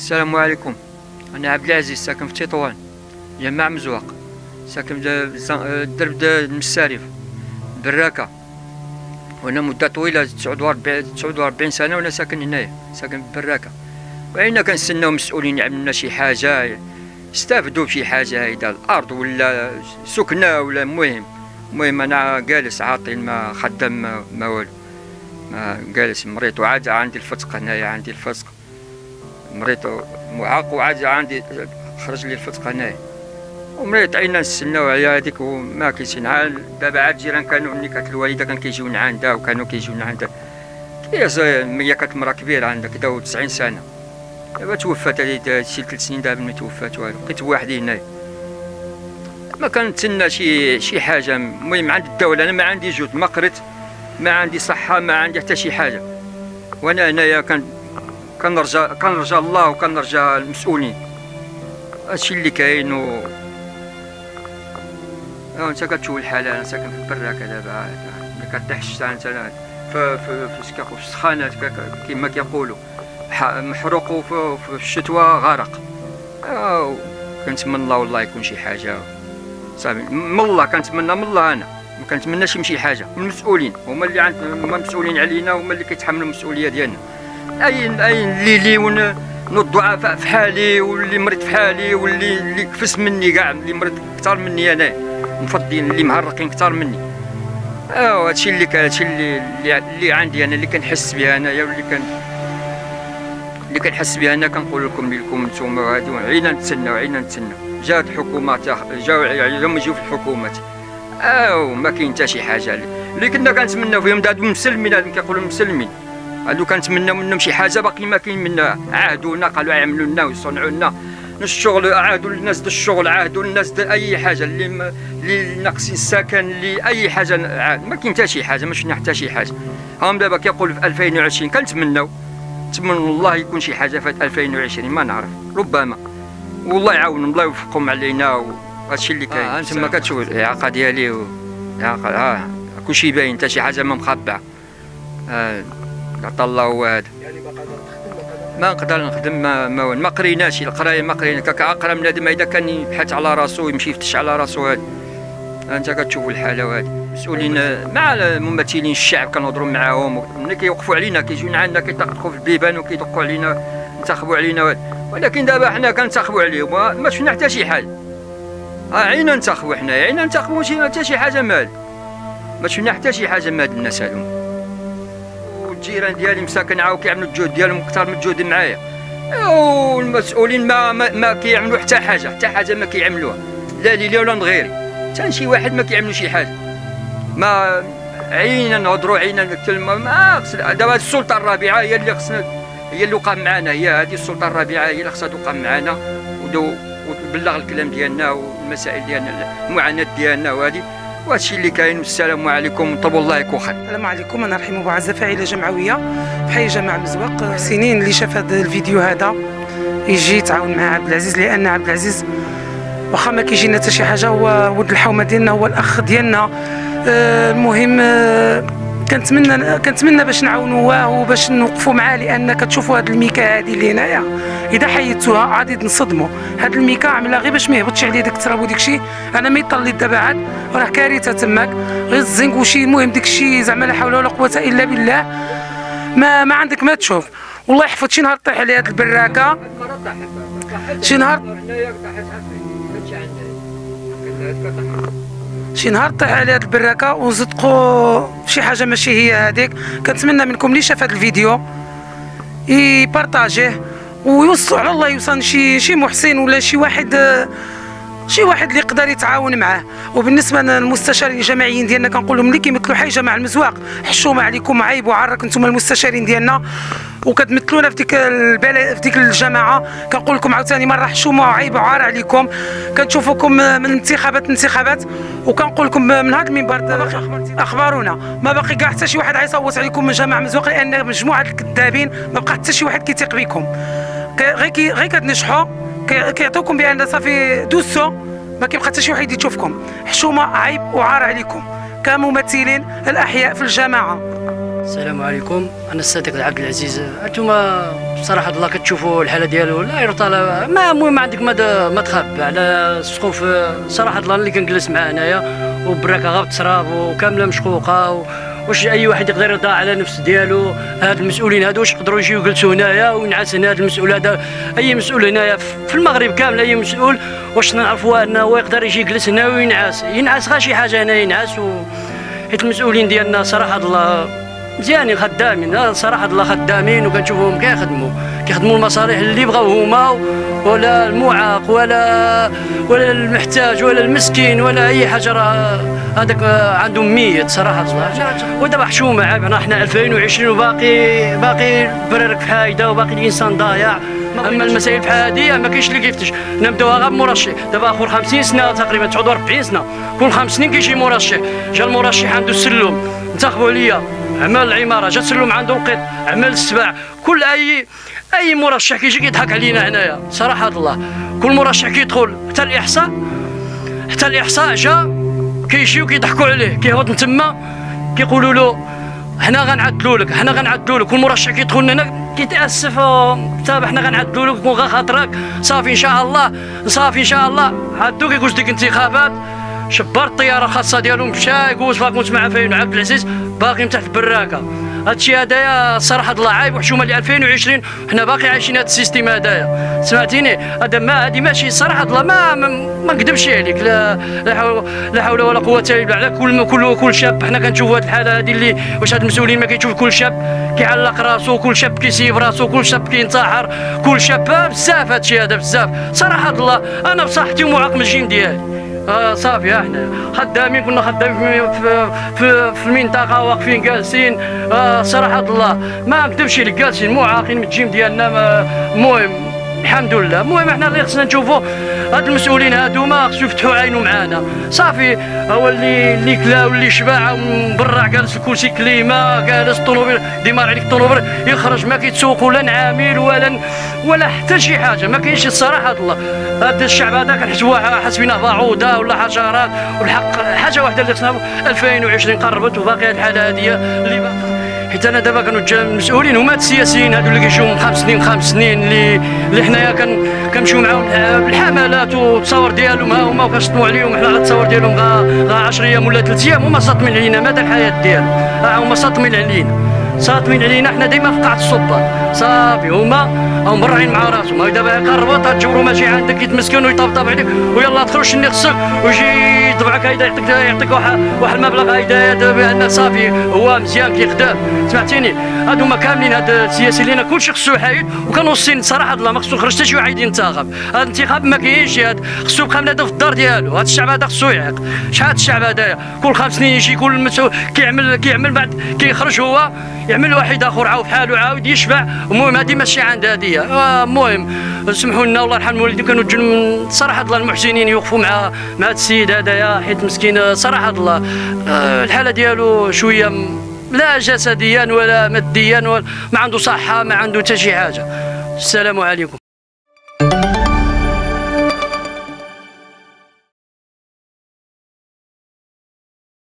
السلام عليكم. أنا عبد العزيز ساكن في تطوان جماع مزواق، ساكن درب المسارف براكة، وأنا مدة طويلة 49 سنة وأنا ساكن هنايا، ساكن براكة. وعينا كنستناو مسؤولين يعملوا لنا شي حاجة، يستافدوا بشي حاجة، هيدا الأرض ولا سكنة ولا المهم أنا جالس عاطل ما خدام ما والو، ما جالس مريض وعاد عندي الفتق هنايا، عندي الفتق مريض معاق وعاد عندي خرج لي الفتق هنايا ومريض. عينا نستناو على هذيك وما كاينش. دابا عاد الجيران كانوا ملي كانت الوالده كان كيجيونا عندها وكانوا كيجيونا عندها، هي كانت مرا كبيره عندها كدا 90 سنه، دابا توفات هذه شي 3 سنين دابا ملي توفات، والو بقيت بوحدي هنايا. ما كنتسنى شي حاجه، المهم عند الدوله. انا ما عندي جهد، ما قريت، ما عندي صحه، ما عندي حتى شي حاجه، وانا هنايا كنرجى الله وكنرجى المسؤولين. هادشي اللي كاين. انت كتشوف الحاله، انا ساكن في براكه دابا، ملي كطيح الشتا انت في السخانات كما كيقولوا، محروق وفي الشتوى غرق. كنتمنى الله والله يكون شي حاجه صافي من الله، كنتمنى من الله. انا ما كنتمناش شي حاجه من المسؤولين، هما اللي هما مسؤولين علينا، هما اللي كيتحملوا المسؤوليه ديالنا. اي اللي الضعفاء في حالي، واللي مريض في حالي، واللي كفس مني كاع، اللي مريض اكثر مني انا، مفضين اللي مهرقين اكثر مني. هادشي اللي كان، هادشي اللي عندي انا، اللي كنحس به انايا، اللي كنحس به انا. كنقول لكم نتوما هادي، عينا نتسناو جات الحكومات، جاو يجيو في الحكومات، ما كاين حتى شي حاجه. اللي كنا كنتمناو فيهم هادو المسلمين، هادو كيقولوا المسلمين، هادو كنتمناو منهم شي حاجه، باقي ما كاين منها. عاهدونا قالوا يعملوا لنا ويصنعوا لنا الشغل، عاهدوا الناس د الشغل، عاهدوا الناس د اي حاجه، اللي ناقصين السكن، اللي اي حاجه، ما كاين حتى شي حاجه، ما شفنا حتى شي حاجه. هاهم دابا كيقولوا في 2020، كنتمناو الله يكون شي حاجه في 2020، ما نعرف، ربما والله يعاونهم، الله يوفقهم علينا. وهادشي اللي كاين. انت ما كتشوف الاعاقه ديالي كلشي باين، حتى شي حاجه ما مخبعه. عطا الله هو هذا. يعني ما نقدر نخدم، ما قريناش القرايه، ما قرينا. كعقرا بنادم اذا كان يبحث على راسو ويمشي يفتش على راسو. هذا انت كتشوفوا الحاله هذه. مسؤولين مع ممثلين الشعب كنهضروا معاهم، ملي كيوقفوا علينا كيجيونا عندنا كيطقطقوا في البيبان وكيدقوا علينا، ينتخبوا علينا. ولكن دابا حنا كنتخبوا عليهم، ما شفنا حتى شي حاجه. عينا ننتخبوا، حنايا عينا ننتخبوا، حتى شي حاجه ما شفنا حتى شي حاجه من هاد الناس هادو. الجيران ديالي مساكن عاو كيعملوا الجهد ديالهم اكثر من الجهد معايا، والمسؤولين ما كيعملوا حتى حاجه ما كيعملوها، لا ليلي ولا نغيري، حتى شي واحد ما كيعملوا شي حاجه. ما عينا نهضروا، عينا نتكلموا. ما دابا السلطه الرابعه هي اللي خصنا، هي اللي وقع معنا، هي هذه السلطه الرابعه هي اللي خصها توقع معنا وتبلغ الكلام ديالنا والمسائل ديالنا، المعاناه ديالنا وهادشي اللي كاين. والسلام عليكم، طول الله يكون خير. السلام عليكم. انا رحيم بعزه، فاعله جمعويه في حي جماع مزواق. سنين اللي شاف هذا الفيديو هذا يجي يتعاون مع عبد العزيز، لان عبد العزيز واخا ما كيجينا حتى شي حاجه، هو ولد الحومه ديالنا، هو الاخ ديالنا. المهم كنتمنى باش نعاونوه وباش نوقفوا معاه، لان كتشوفوا هاد الميكا هادي اللي هنايا اذا حيدتوها غادي نصدموا. هاد الميكا عاملها غير باش ما يهبطش عليه داك التراب وديك الشيء. انا ما يطليت دابا عاد راه كارثه تماك، غير الزنك وشي. المهم داك الشيء زعما لا حول ولا قوه الا بالله. ما عندك ما تشوف. والله يحفظ شي نهار طيح عليه هاد البراكه، شي نهار طيح على هاد البراكه وزدقوا شي حاجه ماشي هي هذيك. كنتمنى منكم اللي شاف هاد الفيديو يبارطاجيه ويوصلوا على الله، يوصل شي محسن ولا شي واحد اللي يقدر يتعاون معاه. وبالنسبه للمستشارين الجماعيين ديالنا كنقول لهم اللي كيمثلوا حي جماع المزواق، حشومه عليكم، عيب وعرك، انتم المستشارين ديالنا وكتمثلونا في ديك الجماعه. كنقول لكم عاوتاني مره حشومه وعيب وعار عليكم. كنشوفوكم من انتخابات وكنقول لكم من هذا المنبر اخبارونا. ما باقي كاع حتى شي واحد غيصوت عليكم من جماعه مزواق، لان مجموعه الكذابين ما بقى حتى شي واحد كيثيق بكم. غير كتنجحوا كيعطوكم بان صافي دوزتو، ما كيبقى حتى شي واحد يشوفكم. حشومه، عيب وعار عليكم كممثلين الاحياء في الجماعه. السلام عليكم. انا الصديق عبد العزيز. انتم صراحه الله كتشوفوا الحاله ديالو لا يرطى ما المهم عندك ما تخاف على السقوف. صراحه الله اللي كنجلس معاه هنايا وبراكه غا بتراب وكامله مشقوقه واش اي واحد يقدر يرضى على نفس ديالو؟ هاد المسؤولين هادو واش يقدروا يجيو يجلسوا هنايا وينعس هنا؟ هاد المسؤول هذا اي مسؤول هنايا في المغرب كامل اي مسؤول واش نعرفوا انه هو يقدر يجي يجلس هنا وينعس غير شي حاجه هنا ينعس حيت المسؤولين ديالنا صراحه الله مزيانين خدامين صراحه الله خدامين وكنشوفوهم كيخدموا المصالح اللي بغاو هما ولا المعاق ولا المحتاج ولا المسكين ولا اي حاجه. راه هذاك عندهم ميت صراحه الله. ودابا حشومه عافنا حنا 2020 وباقي البرارك في حايده وباقي الانسان ضايع. اما المسائل بحال هذه ما كاينش اللي كيفتش. نبداوها غير بمرشح. دابا اخر 50 سنه تقريبا 49 سنه كل 5 سنين كيجي مرشح. جا المرشح عنده السلم انتخبوا عليا عمل العماره، جا السلم عنده القط عمل السباع. كل اي مرشح كيجي كيضحك علينا هنايا صراحه الله. كل مرشح كيدخل حتى الاحصاء جا كيجيو كيضحكوا عليه كيهبط من تما كيقولوا له حنا غنعدلوا لك. كل مرشح كيدخل هنا كيتاسف صافي حنا غنعدلوا لك وغا خاطرك صافي ان شاء الله عدو كيجوز ديك الانتخابات. شبار الطياره الخاصه ديالو مشى يجوز فاكونت مع فاين عبد العزيز باقي تحت البراكه. هادشي هدايا صراحه الله عايب وحشومه اللي 2020 حنا باقي عايشين هاد السيستيم هدايا. سمعتيني هذا ما هادي ماشي صراحه الله ما نكذبش عليك. لا حول ولا قوه الا بالله. كل شاب حنا كنشوفوا هاد الحاله هادي اللي واش هاد المسؤولين ما كيشوف كل شاب كيعلق راسو، كل شاب كيسيب راسو، كل شاب كينتحر، كل شاب بزاف هادشي هذا بزاف صراحه الله. انا بصحتي ومعاق من الجيم ديالي صافي احنا خدامين كنا خدامين في المنطقه واقفين جالسين صراحه الله ما نكذبش لك جالسين معاقين من الجيم ديالنا. المهم الحمد لله. المهم احنا اللي خصنا نشوفوا هاد المسؤولين هادو ما خصو يفتحوا عينو معانا صافي. هو اللي كلا واللي شبع من برا جالس الكرسي كليمه جالس الطوموبيل ديمار عليك الطوموبيل يخرج ما كيتسوقوا لا نعامل ولا حتى شي حاجه ما كاينش صراحه الله. هذا الشعب هذا كنحسبوه حاسبينه بعوضه ولا حشرات. والحق حاجه واحده اللي خصنا 2020 قربت وباقي الحاله هذه اللي باقي. حيت انا دابا كانوا المسؤولين هما السياسيين هادو اللي كيجيو من 5 سنين اللي حنايا كنمشيو معاهم بالحملات والتصاور ديالهم ها هما وكنصدموا عليهم حنا على التصاور ديالهم غا 10 ايام ولا 3 ايام هما صادمين علينا مدى الحياه ديالهم. هما صادمين علينا حنا ديما في قاعه السلطات صافي. هما مرعين مع راسهم. دابا قربوا تجبروا ماشي عندك يتمسكن ويطبطب عليك ويلا دخل شني خصك ويجي يطبعك هيدا يعطيك واحد المبلغ هيدا بان صافي هو مزيان كيخدم. سمعتيني هادو هما كاملين هاد السياسيين لينا كلشي خصو يحايد وكنوصين صراحه الله ما خصو يخرج حتى شي واحد ينتخب. هاد الانتخاب ما كاينش خصو يبقى بنادم في الدار ديالو. هاد الشعب هذا خصو يعيق. شحال الشعب هذايا كل 5 سنين يجي كل مسؤول كيعمل بعد كيخرج هو يعمل واحد اخر عاود بحالو عاود يشبع. المهم هادي ماشي عند هاديه. المهم سمحوا لنا الله يرحم الوالدين كانوا صراحه الله المحسنين يوقفوا مع هذا السيد هذايا حيت مسكين صراحه الله الحاله ديالو شويه لا جسديا ولا ماديا ولا ما عنده صحه ما عنده حتى شي حاجه. السلام عليكم.